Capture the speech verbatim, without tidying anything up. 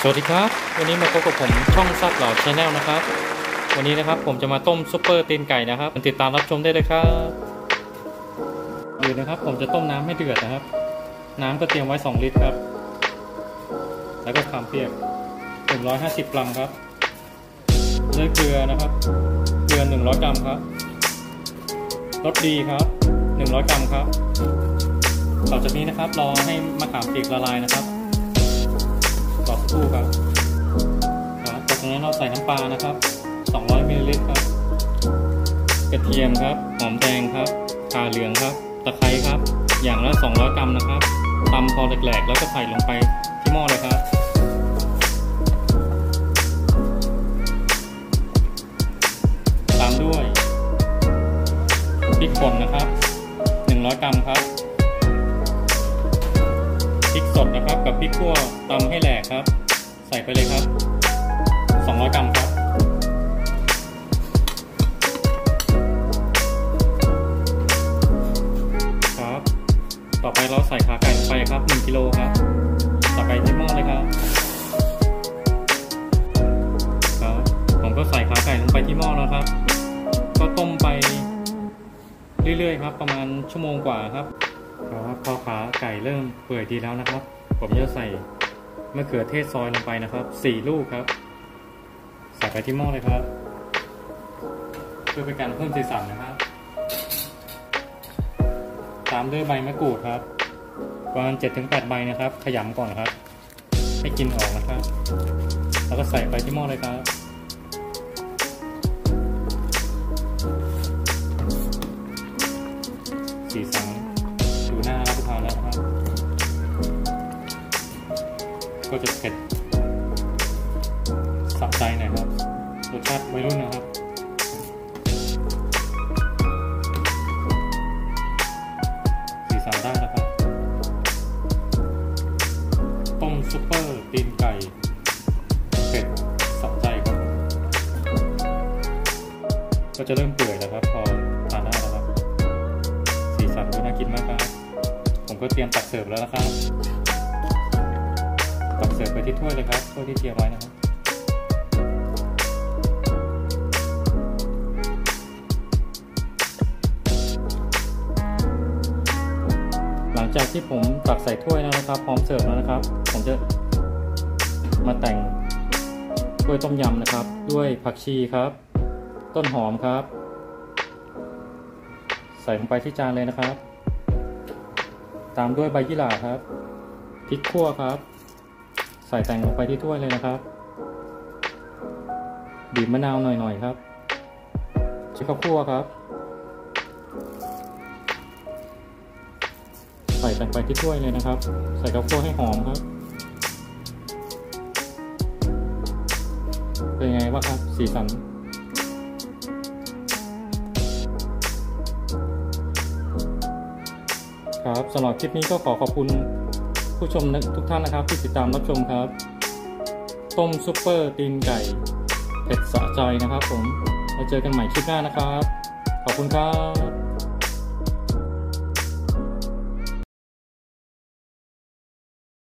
สวัสดีครับวันนี้มาพบกับผมช่องซับเหล่าชาแนลนะครับวันนี้นะครับผมจะมาต้มซุปเปอร์ตีนไก่นะครับติดตามรับชมได้เลยครับอื่นนะครับผมจะต้มน้ำให้เดือดนะครับน้ำก็เตรียมไว้สองลิตรครับแล้วก็ขามเปียกหนึ่งร้อยห้าสิบกรัมครับด้วยเกลือนะครับเกลือหนึ่งร้อยกรัมครับรสดีครับหนึ่งร้อยกรัมครับต่อจากนี้นะครับรอให้มะขามเปียกละลายนะครับต่อสักครู่ครับจากนั้นเราใส่น้ำปลานะครับสองร้อยมิลลิลิตรครับกระเทียมครับหอมแดงครับข่าเหลืองครับตะไคร้ครับอย่างละสองร้อยกรัมนะครับตำพอแหลกๆแล้วก็ใส่ลงไปที่หม้อเลยครับตามด้วยพริกป่นนะครับหนึ่งร้อยกรัมครับพริกสดนะครับกับพริกขั่วตำให้แหลกครับใส่ไปเลยครับสองร้อยกรัมครับครับต่อไปเราใส่ขาไก่ลงไปครับหนึ่งกิโลครับใส่ไปที่หม้อเลยครับครับผมก็ใส่ขาไก่ลงไปที่หม้อแล้วครับก็ต้มไปเรื่อยๆครับประมาณชั่วโมงกว่าครับครับพอขาไก่เริ่มเปื่อยดีแล้วนะครับผมจะใส่มะเขือเทศซอยลงไปนะครับสี่ลูกครับใส่ไปที่หม้อเลยครับเพื่อเป็นการเพิ่มสีสันนะครับตามด้วยใบมะกรูดครับประมาณ เจ็ดถึงแปด ใบนะครับขยำก่อนครับให้กลิ่นออกนะครับแล้วก็ใส่ไปที่หม้อเลยครับสีสันดูน่ารับประทานแล้วนะครับก็จะเผ็ดสะใจหน่อยครับรสชาติวัยรุ่นนะครับสีสันได้แล้วครับต้มซุปเปอร์ตีนไก่เผ็ดสะใจครับก็จะเริ่มเปื่อยแล้วครับพอทานได้แล้วครับสีสันดูน่ากินมากครับผมก็เตรียมตักเสิร์ฟแล้วนะครับตักเสิร์ฟไปที่ถ้วยเลยครับถ้วยที่เตรียมไว้นะครับหลังจากที่ผมตักใส่ถ้วยแล้วนะครับพร้อมเสิร์ฟแล้วนะครับผมจะมาแต่งถ้วยต้มยำนะครับด้วยผักชีครับต้นหอมครับใส่ลงไปที่จานเลยนะครับตามด้วยใบยี่หร่าครับพริกขั่วครับใส่แต่งลงไปที่ถ้วยเลยนะครับบีบมะนาวหน่อยๆครับใช้ข้าวคั่วครับใส่แต่งไปที่ถ้วยเลยนะครับใส่ข้าวคั่วให้หอมครับเป็นไงบ้างครับสีสันครับสำหรับคลิปนี้ก็ขอขอบคุณผู้ชมทุกท่านนะครับที่ติดตามรับชมครับต้มซุปเปอร์ตีนไก่เผ็ดสะใจนะครับผมเราเจอกันใหม่คลิปหน้านะครับขอบคุณครับ